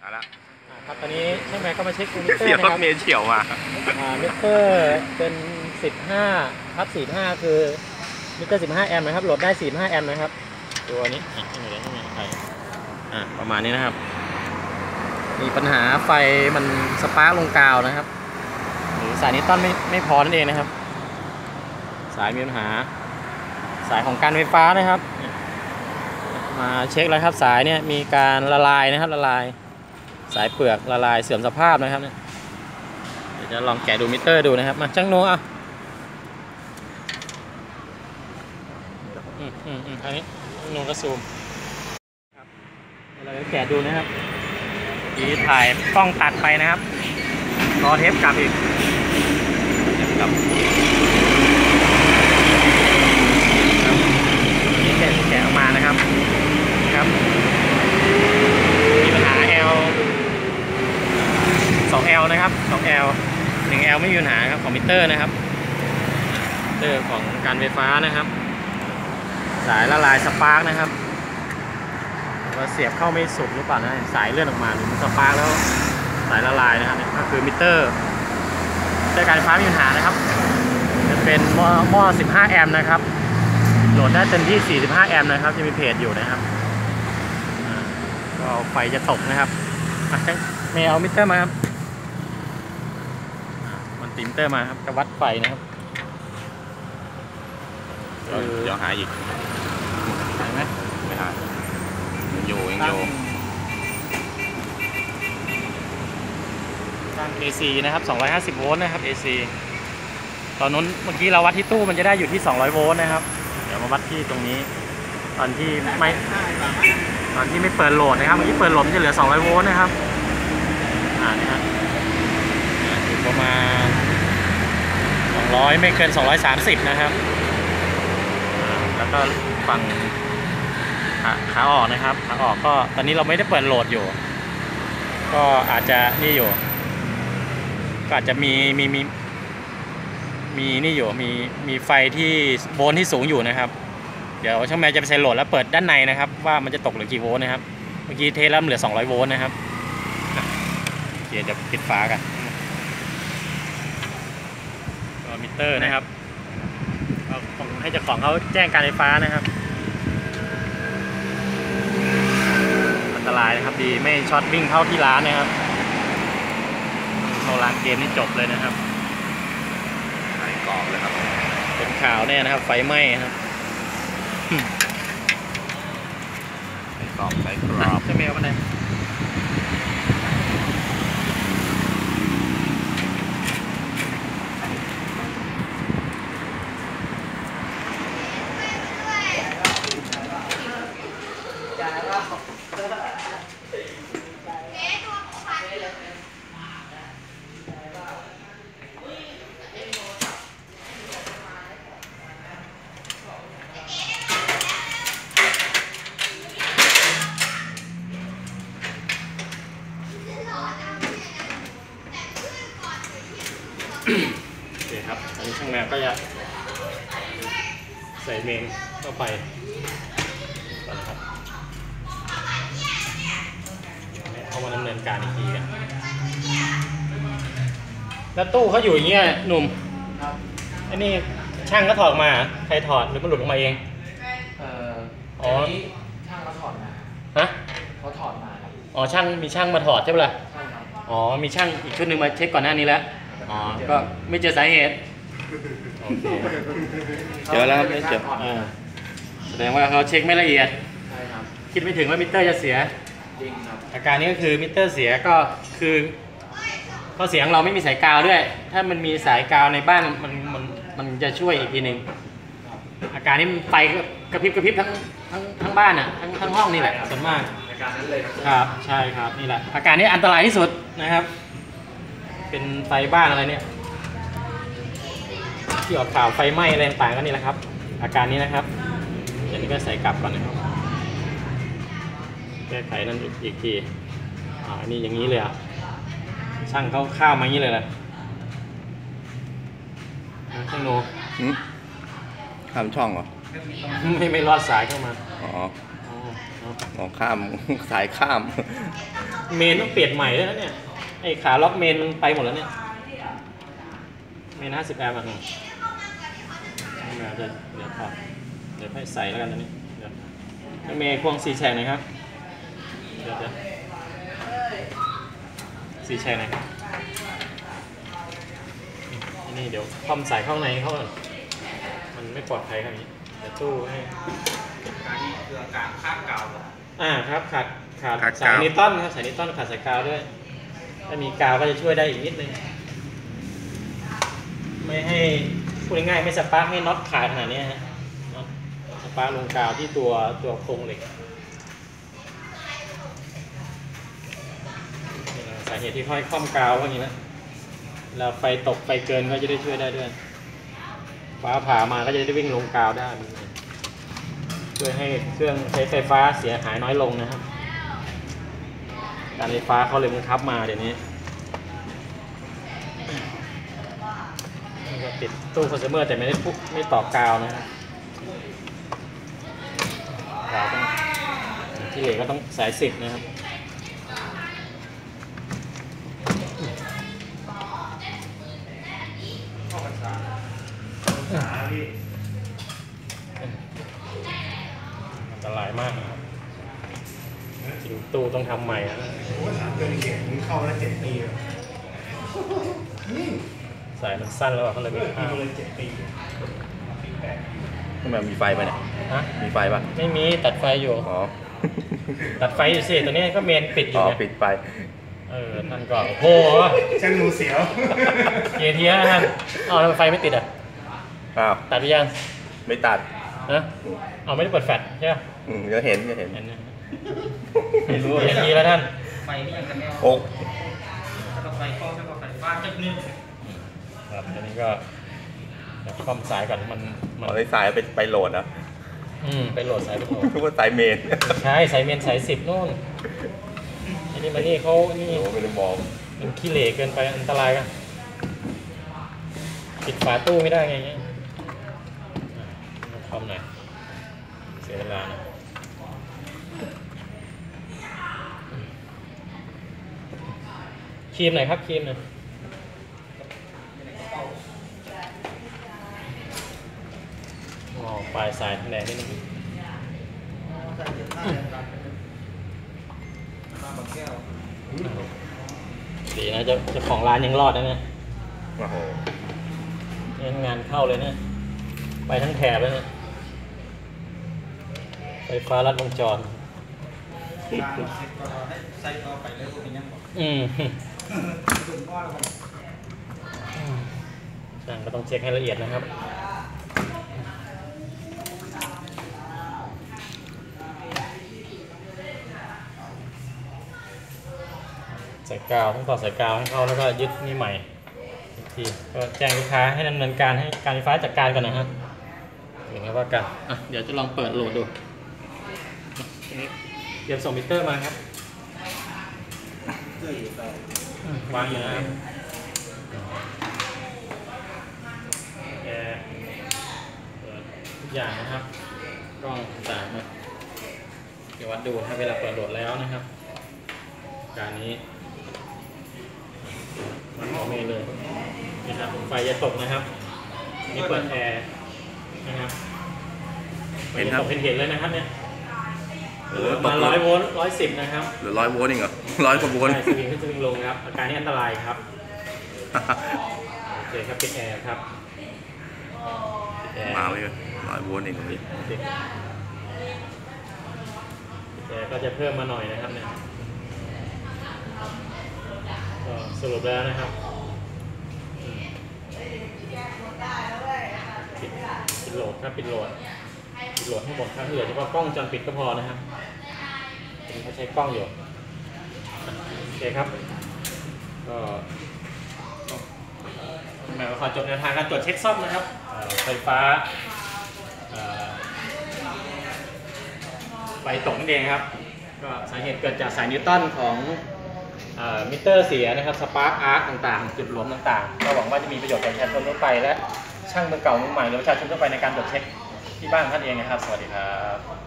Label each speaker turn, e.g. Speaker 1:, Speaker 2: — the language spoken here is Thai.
Speaker 1: มาแล้ว
Speaker 2: ครับตอนนี้ช่างแม็กก็มาเช็คมิเตอร์
Speaker 1: เสีย
Speaker 2: นะครับ
Speaker 1: รถเมล์เฉียวมา
Speaker 2: มิเตอร์เป็น15/45คือมิเตอร์15แอมป์นะครับโหลดได้45แอมป์นะครับตัวนี้ประมาณนี้นะครับมีปัญหาไฟมันสปาร์กลงกาวนะครับหรือสายนิวตันไม่พอนั่นเองนะครับสายมีปัญหาสายของการไฟฟ้านะครับมาเช็คแล้วครับสายเนี่ยมีการละลายนะครับละลายสายเปลือกละลายเสื่อมสภาพนะครับเนี่ยเดี๋ยวจะลองแกะดูมิเตอร์ดูนะครับมาจังโนอ่ะคราวนี้โนก็ซูมครับเราจะแกะดูนะครับดีถ่ายกล้องตัดไปนะครับรอเทปกลับอีกครับนี่แกะออกมานะครับมีปัญหา L 2L นะครับ 2L 1L ไม่มีปัญหาครับของมิเตอร์นะครับมิเตอร์ของการไฟฟ้านะครับสายละลายสปาร์กนะครับว่าเสียบเข้าไม่สุดหรือเปล่านะสายเลื่อนออกมาหรือมันสปาร์กแล้วสายละลายนะครับนี่ก็คือมิเตอร์การไฟฟ้ามีปัญหานะครับจะเป็นหม้อ15แอมป์นะครับโหลดได้เต็มที่45แอมป์นะครับจะมีเพจอยู่นะครับก็ไฟจะตกนะครับไม่เอามิเตอร์มาครับมันติมิเตอร์มาครับจะวัดไฟนะครับ
Speaker 1: เดี๋ยวหาอีก
Speaker 2: เห็นไหม
Speaker 1: ไม่หายังอยู่
Speaker 2: ตั้ง AC นะครับ250โวลต์นะครับ AC ตอนนู้นเมื่อกี้เราวัดที่ตู้มันจะได้อยู่ที่200โวลต์นะครับเดี๋ยวมาวัดที่ตรงนี้ตอนที่ไม่เปิดโหลดนะครับเมื่อกี้เปิดโหลดมันจะเหลือ200โวลต์นะครับนี่ฮะอยู่ประมาณ200ไม่เกิน230นะครับแล้วก็ฝั่งขาออกนะครับขาออกก็ตอนนี้เราไม่ได้เปิดโหลดอยู่ก็อาจจะนี่อยู่ก็อาจจะมีนี่อยู่มีไฟที่โวลต์ที่สูงอยู่นะครับเดี๋ยวช่างแมวจะไปใส่โหลดแล้วเปิดด้านในนะครับว่ามันจะตกเหลือกี่โวลต์นะครับเมื่อกี้เทสแล้วเหลือ200โวลต์นะครับเดี๋ยวจะปิดฝากันก็มิเตอร์นะครับต้องให้เจ้าของเขาแจ้งการไฟฟ้านะครับอันตรายนะครับดีไม่ช็อตวิ่งเข้าที่ร้านนะครับเข้าร้านเกมนี่จบเลยนะครับ
Speaker 1: หายกรอบเลยครับ
Speaker 2: เป็นข่าวแน่นะครับไฟไหม้ครับ
Speaker 1: ใส่กรอบ
Speaker 2: จะเมลมาไหนโอเคครับอันนี้ช่างแมวก็จะใส่เมนเข้าไปก่อนนะครับเข้ามาดำเนินการอีกทีกันแล้วตู้เขาอยู่อย่างเงี้ยหนุ่มอันนี้ช่างก็ถอดมาใครถอดหรือมันหลุดออกมาเอง
Speaker 3: อ๋อช่างมาถอดมา
Speaker 2: ฮะ
Speaker 3: เขาถอดมาครับ
Speaker 2: อ๋อช่างมีช่างมาถอดใช่ไหมล่ะ
Speaker 3: ใช่ครับ
Speaker 2: อ๋อมีช่างอีกชุดหนึ่งมาเช็คก่อนหน้านี้แล้วอ๋อก็ไม่เจอสาเหตุโอเค
Speaker 1: เจอแล้วครับเจอ
Speaker 2: แสดงว่าเขาเช็คไม่ละเอียด
Speaker 3: ใช่ครับ
Speaker 2: คิดไม่ถึงว่ามิเตอร์จะเสีย
Speaker 3: จริงครับ
Speaker 2: อาการนี้ก็คือมิเตอร์เสียก็คือข้อเสียงเราไม่มีสายกาวด้วยถ้ามันมีสายกาวในบ้านมันจะช่วยอีกทีหนึ่งอาการนี้ไฟกระพริบทั้งบ้านอ่ะทั้งห้องนี่แหละส่วนมาก
Speaker 3: อาการนั้นเลย
Speaker 2: ครับใช่ครับนี่แหละอาการนี้อันตรายที่สุดนะครับเป็นไฟบ้านอะไรเนี่ยที่ออกข่าวไฟไหม้อะไรต่างๆก็นี่แหละครับอาการนี้นะครับเดี๋ยวนี้ก็ใส่กลับก่อนนะครับแก้ไขนั่นอีกทีอันนี้อย่างนี้เลยอ่ะช่างเขาข้าวมาอย่างนี้เลยแหละช่างโน
Speaker 1: ทำช่องเหรอ
Speaker 2: ไม่รอดสายเข้ามา
Speaker 1: อ๋อมองข้าม สายข้าม
Speaker 2: เมนต้องเปลี่ยนใหม่ด้วยนะเนี่ยไอ้ขาล็อกเมนมันไปหมดแล้วเนี่ยเมน50 แอมป์อ่ะเดี๋ยวพอเดี๋ยวให้ใส่แล้วกันตอนนี้เดี๋ยวเมย์ควง4 แฉกหน่อยครับเดี๋ยว4 แฉกหน่อยนี่เดี๋ยวคอมใส่เข้าในเข้าก่อนมันไม่ปลอดภัยครับนี้เดี๋ยวตู้ให้
Speaker 3: การนี้คือการคาดกาว
Speaker 2: ครับขาดสายนิวตันครับสายนิวตันขาดสายกาวด้วยถ้ามีกาวก็จะช่วยได้อีกนิดนึงไม่ให้พูดง่ายๆไม่สปาร์คให้น็อตขาดขนาดนี้ฮะน็อตสปาร์คลงกาวที่ตัวโครงเหล็กสาเหตุที่ค่อยค่อมกาวก็อย่างนี้นะแล้วไฟตกไฟเกินก็จะได้ช่วยได้ด้วยฟ้าผ่ามาก็จะได้วิ่งลงกาวได้ช่วยให้เครื่องใช้ไฟฟ้าเสียหายน้อยลงนะครับการไฟฟ้าเขาเลยบังคับมาเดี๋ยวนี้ก็ติดตู้คอน sumer แต่ไม่ต่อกาวนะครับกาวต้องที่เหลือก็ต้องสาย10นะครับอันตรายมากนะครับตู้ต้องทำใหม่นะ
Speaker 3: เกินเกตมึงเข้าแล้ว7 ปี
Speaker 2: สายมันสั้นแล้วเขาเลยไม่เข้า
Speaker 3: เลย7 ปี
Speaker 1: ทำไมมีไฟป่ะเนี่ย
Speaker 2: ฮะ
Speaker 1: มีไฟป่ะ
Speaker 2: ไม่มีตัดไฟอยู่
Speaker 1: อ๋อ
Speaker 2: ตัดไฟอยู่สิตัวนี้ก็เมนปิดอยู่
Speaker 1: ปิดไฟ
Speaker 2: ท่านก็โอ้โห
Speaker 3: ช่างงูเสียว
Speaker 2: เกียร์เทียท่านทำไมไฟไม่ติดอ่ะตัดไปยัง
Speaker 1: ไม่ตัด
Speaker 2: นะไม่ได้เปิดแฟลชใช่ไหม
Speaker 1: จะเห็น
Speaker 2: ไม่รู้อย่างนี้แล้วท่าน
Speaker 3: ไฟนี่ยังจะไม่
Speaker 1: ออก
Speaker 3: แล้วไฟเข้าแล้วก็ไฟฟ้าจับนึง
Speaker 2: ครับอันนี้ก็คอมสายก่อนมัน
Speaker 1: สายไปโหลดนะ
Speaker 2: ไปโหลดสายไปโหลด
Speaker 1: ทุกว่าสายเมน
Speaker 2: ใช่สายเมนสาย10นู่นอันนี้มานี่เขานี่
Speaker 1: ไม่ได้มอง
Speaker 2: มันขี้เหร่เกินไปอันตรายกันปิดฝาตู้ไม่ได้ไงเงี้ยคอมหน่อยเสียเวลานะครีมหน่อยครับครีมหน่อยปลายสายแหลมนิดนึงดีนะเจ้าของร้านยังรอดนะเนี่ยงานเข้าเลยเนี่ยไปทั้งแถบเลยเนี่ยไฟฟ้าลัดวงจรช่างก็ต้องเช็คให้ละเอียดนะครับใส่กาวต้องต่อสายกาวให้เข้าแล้วก็ยึดนี่ใหม่อีกทีก็แจ้งลูกค้าให้ดำเนินการให้การไฟฟ้าจัดการก่อนนะครับอย่างนี้ว่ากันเดี๋ยวจะลองเปิดโหลดดูเดี๋ยวส่งมิเตอร์มาครับวางอยู่นะครับทุกอย่างนะครับกล้องต่างๆเดี๋ยววัดดูถ้าเวลาเปิดโหลดแล้วนะครับการนี้มันออกเมนเลยนะครับไฟจะตกนะครับนี่เปิดแอร์นะครับไฟจะตกเห็นเลยนะครับเนี่ยมา100 โวลต์110นะครับ
Speaker 1: หรือ100 โวลต์เองเหรอ100 กว่าโวลต์
Speaker 2: สวิงขึ้นสวิงลงครับอาการนี้อันตรายครับโอเคครับปิดแอร์ครับ
Speaker 1: มาเลย100 โวลต์เองเลย
Speaker 2: แอร์ก็จะเพิ่มมาหน่อยนะครับเนี่ยก็สรุปแล้วนะครับปิดโหลดครับปิดโหลดทั้งหมดครับเหลือเฉพาะกล้องจอปิดก็พอนะครับเขาใช้กล้องอยู่โอเคครับก็ขอจบแนวทางการตรวจเช็คซ่อมนะครับไฟฟ้าไฟตกนั่นเองครับก็สาเหตุเกิดจากสายนิวตันของมิเตอร์เสียนะครับสปาร์คอาร์คต่างๆจุดรวมต่างๆก็หวังว่าจะมีประโยชน์แก่ประชาชนทั่วไปและช่างมือเก่ามือใหม่หรือประชาชนทั่วไปในการตรวจเช็คที่บ้านท่านเองนะครับสวัสดีครับ